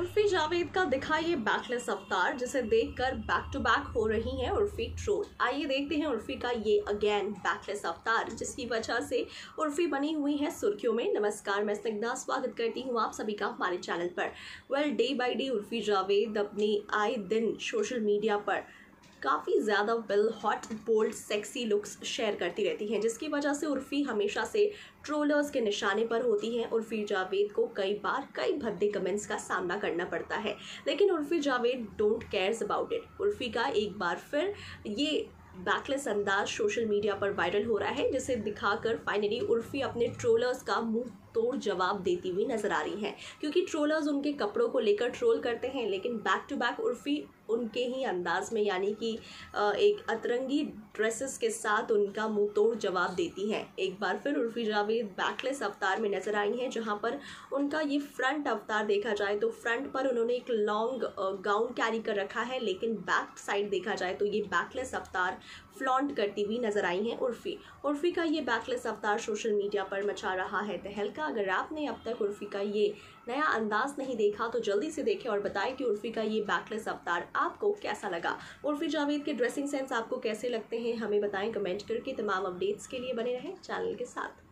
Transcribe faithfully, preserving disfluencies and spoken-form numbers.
उर्फी जावेद का दिखा ये बैकलेस अवतार, जिसे देखकर बैक टू बैक हो रही हैं उर्फी ट्रोल। आइए देखते हैं उर्फी का ये अगेन बैकलेस अवतार, जिसकी वजह से उर्फी बनी हुई है सुर्खियों में। नमस्कार, मैं स्निग्धा स्वागत करती हूँ आप सभी का हमारे चैनल पर। Well, day by day Urfi Javed अपनी आए दिन सोशल मीडिया पर काफ़ी ज़्यादा well hot bold sexy looks share करती रहती हैं, जिसकी वजह से उर्फी हमेशा से ट्रोलर्स के निशाने पर होती हैं। उर्फी जावेद को कई बार कई भद्दे कमेंट्स का सामना करना पड़ता है, लेकिन Urfi Javed don't cares about it. Urfi का एक बार फिर ये बैकलेस अंदाज सोशल मीडिया पर वायरल हो रहा है, जिसे दिखाकर फाइनली उर्फी अपने ट्रोलर्स का मुंह तोड़ जवाब देती हुई नजर आ रही हैं, क्योंकि ट्रोलर्स उनके कपड़ों को लेकर ट्रोल करते हैं, लेकिन बैक टू बैक उर्फी उनके ही अंदाज में, यानी कि एक अतरंगी ड्रेसेस के साथ उनका मुंह तोड़ जवाब देती हैं। एक बार फिर उर्फी जावेद बैकलेस अवतार में नजर आई हैं, जहां पर उनका ये फ्रंट अवतार देखा जाए तो फ्रंट पर उन्होंने एक लॉन्ग गाउन कैरी कर रखा है, लेकिन बैक साइड देखा जाए तो ये बैकलेस अवतार फ्लॉन्ट करती हुई नजर आई हैं उर्फी। उर्फी का ये बैकलेस अवतार सोशल मीडिया पर मचा रहा है तहलका। अगर आपने अब तक उर्फी का ये नया अंदाज नहीं देखा तो जल्दी से देखें और बताएं कि उर्फी का ये बैकलेस अवतार आपको कैसा लगा। उर्फी जावेद के ड्रेसिंग सेंस आपको कैसे लगते हैं, हमें बताएं कमेंट करके। तमाम अपडेट्स के लिए बने रहें चैनल के साथ।